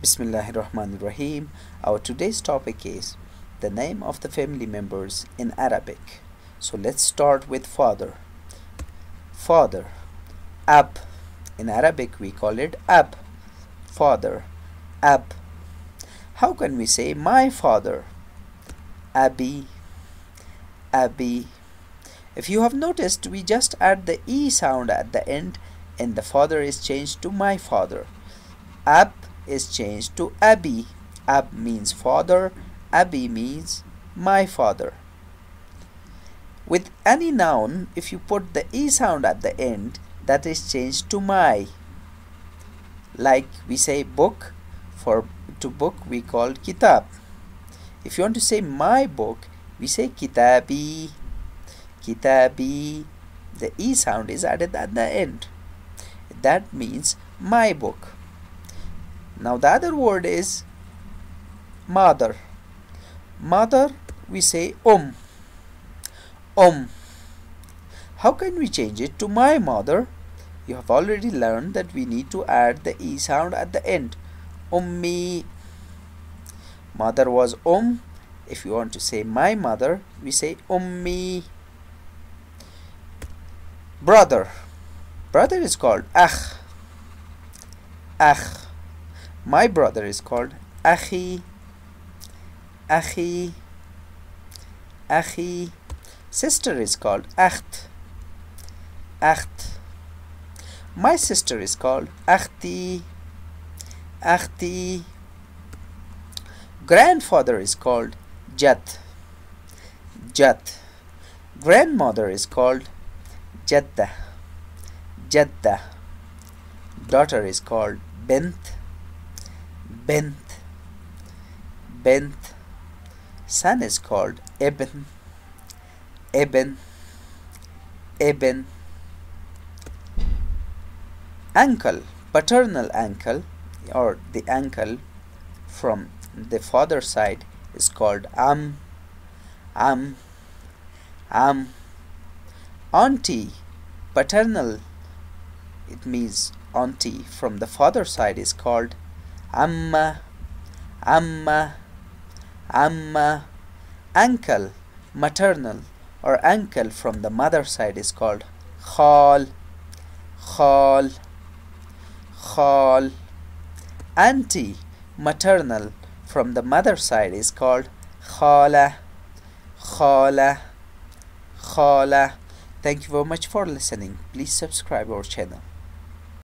Bismillahirrahmanirrahim. Our today's topic is the name of the family members in Arabic. So let's start with father. Father, ab. In Arabic we call it ab. Father, ab. How can we say my father? Abi, abi. If you have noticed, we just add the E sound at the end and the father is changed to my father. Ab is changed to abi. Ab means father, abi means my father. With any noun, if you put the E sound at the end, that is changed to my. Like we say book, to book we call kitab. If you want to say my book, we say kitabi. Kitabi. The E sound is added at the end. That means my book. Now the other word is mother. Mother we say How can we change it to my mother? You have already learned that we need to add the E sound at the end. Ummi. Mother was If you want to say my mother, we say ummi. Brother. Brother is called akh. Akh. My brother is called akhi. Akhi. Akhi. Sister is called akht. Akht. My sister is called akhti. Akhti. Grandfather is called jat. Jat. Grandmother is called jadda. Jadda. Daughter is called bint. Bint. Bint. Son is called ibn. Ibn. Ibn. Uncle, paternal uncle, or the uncle from the father side is called am. Auntie, paternal, it means auntie from the father side is called amma. Uncle, maternal, or uncle from the mother side is called khal. Auntie, maternal, from the mother side is called khala. Thank you very much for listening. Please subscribe our channel.